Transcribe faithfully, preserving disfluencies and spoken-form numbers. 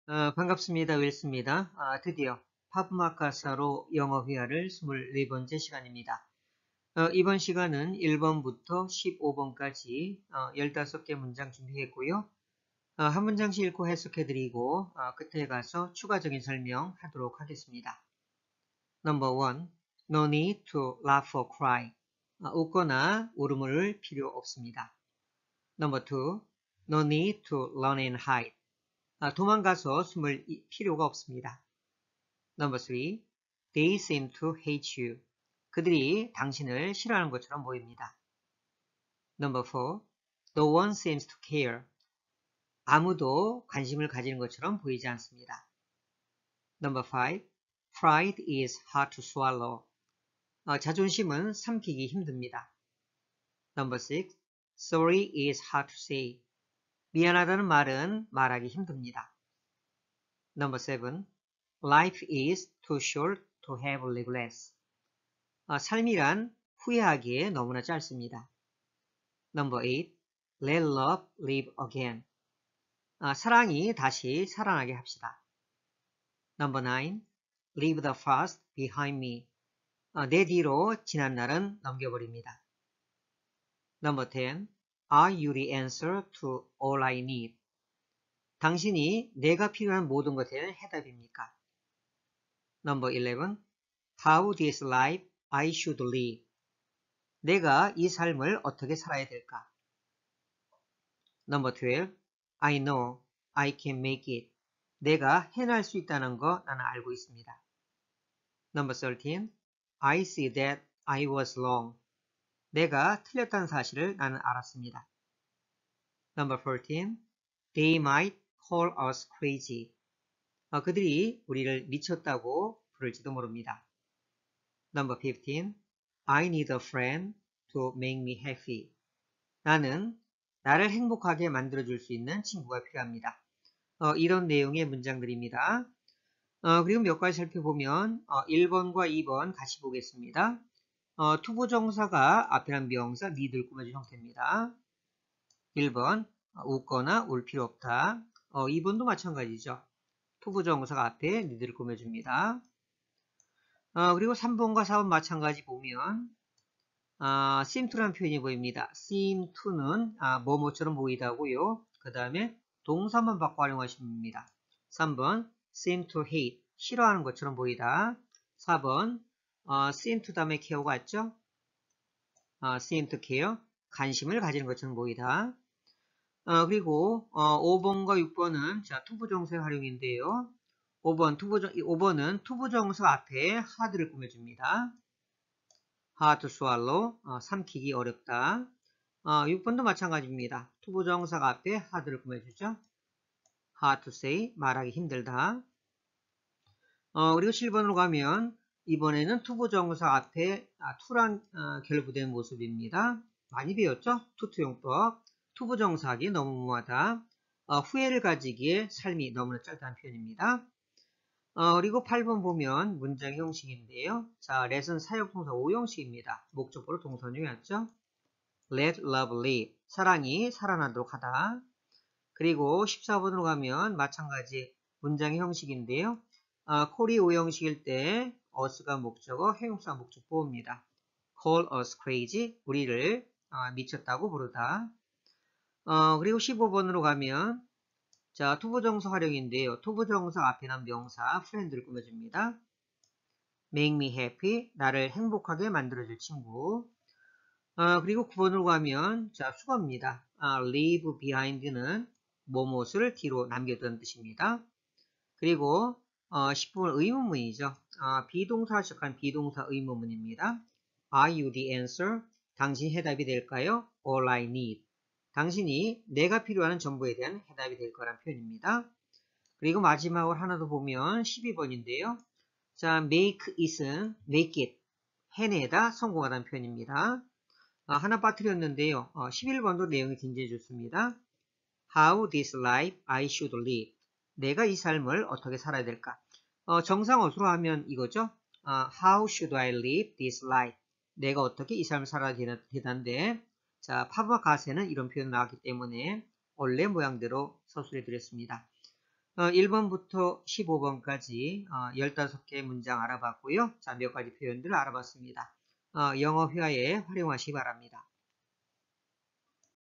어, 반갑습니다. 윌스입니다. 아, 드디어 파브마카사로 영어 회화를 이십사 번째 시간입니다. 어, 이번 시간은 일 번부터 십오 번까지 어, 십오 개 문장 준비했고요. 어, 한 문장씩 읽고 해석해드리고 어, 끝에 가서 추가적인 설명하도록 하겠습니다. Number one, no need to laugh or cry. 어, 웃거나 울음을 필요 없습니다. Number two, no need to run and hide. 아, 도망가서 숨을 필요가 없습니다. Number three, they seem to hate you. 그들이 당신을 싫어하는 것처럼 보입니다. Number four, no one seems to care. 아무도 관심을 가지는 것처럼 보이지 않습니다. Number five, pride is hard to swallow. 어, 자존심은 삼키기 힘듭니다. Number six, sorry is hard to say. 미안하다는 말은 말하기 힘듭니다. Number seven, life is too short to have regrets. 아, 삶이란 후회하기에 너무나 짧습니다. Number eight, let love live again. 아, 사랑이 다시 살아나게 합시다. Number nine, leave the past behind me. 아, 내 뒤로 지난 날은 넘겨버립니다. Number ten, are you the answer to all I need? 당신이 내가 필요한 모든 것에 해답입니까? Number eleven, how this life I should live. 내가 이 삶을 어떻게 살아야 될까? Number twelve, I know I can make it. 내가 해낼 수 있다는 거 나는 알고 있습니다. Number thirteen, I see that I was wrong. 내가 틀렸다는 사실을 나는 알았습니다. Number fourteen, they might call us crazy. 어, 그들이 우리를 미쳤다고 부를지도 모릅니다. Number fifteen, I need a friend to make me happy. 나는 나를 행복하게 만들어줄 수 있는 친구가 필요합니다. 어, 이런 내용의 문장들입니다. 어, 그리고 몇 가지 살펴보면 어, 일 번과 이 번 같이 보겠습니다. 어, 투부정사가 앞에란 명사 need를 꾸며준 형태입니다. 일 번 어, 웃거나 울 필요 없다. 어, 이 번도 마찬가지죠. 투부정사가 앞에 need를 꾸며줍니다. 어, 그리고 삼 번과 사 번 마찬가지 보면 아, seem to라는 표현이 보입니다. seem to는 아, 뭐뭐처럼 보이다고요. 그 다음에 동사만 바꿔 활용하시면 됩니다. 삼 번 seem to hate 싫어하는 것처럼 보이다. 사 번 어, seem to 다음에 care가 있죠. 어, seem to care 관심을 가지는 것처럼 보이다. 어, 그리고 어, 오 번과 육 번은 자 투부정사의 활용인데요. 오 번 투부정 오 번은 투부정사 앞에 hard를 꾸며줍니다. hard to swallow, 어, 삼키기 어렵다. 어, 육 번도 마찬가지입니다. 투부정사가 앞에 hard를 꾸며주죠. hard to say, 말하기 힘들다. 어, 그리고 칠 번으로 가면 이번에는 투부정사 앞에 아, to란 어, 결부된 모습입니다. 많이 배웠죠? 투투용법. 투부정사하기 너무 무모하다. 어, 후회를 가지기에 삶이 너무나 짧다는 표현입니다. 어, 그리고 팔 번 보면 문장 형식인데요. 자, let은 사역동사 오 형식입니다. 목적보로 동선형이었죠. let love live. 사랑이 살아나도록 하다. 그리고 십사 번으로 가면 마찬가지 문장 형식인데요. 어, call이 오 형식일 때 us가 목적어, 형용사 목적보호입니다. call us crazy. 우리를 어, 미쳤다고 부르다. 어, 그리고 십오 번으로 가면 자, 투부정사 활용인데요. 투부정사 앞에 난 명사 friend를 꾸며줍니다. make me happy, 나를 행복하게 만들어줄 친구. 어, 그리고 구 번으로 가면 자, 수거입니다. 아, leave behind는 뭐뭇을 뒤로 남겨둔 뜻입니다. 그리고 어, 십 번 의문문이죠. 어, 비동사를 시작한 비동사 의문문입니다. Are you the answer? 당신 해답이 될까요? All I need. 당신이 내가 필요한 정보에 대한 해답이 될 거란 표현입니다. 그리고 마지막으로 하나 더 보면 십이 번인데요. 자, make it은 make it, 해내다, 성공하다는 표현입니다. 아, 하나 빠뜨렸는데요. 어, 십일 번도 내용이 굉장히 좋습니다. How this life I should live. 내가 이 삶을 어떻게 살아야 될까? 어, 정상어수로 하면 이거죠. 어, How should I live this life? 내가 어떻게 이 삶을 살아야 되는데 자, 파브와 가세는 이런 표현 나왔기 때문에 원래 모양대로 서술해 드렸습니다. 어, 일 번부터 십오 번까지 어, 십오 개의 문장 알아봤고요. 자, 몇 가지 표현들 알아봤습니다. 어, 영어 회화에 활용하시기 바랍니다.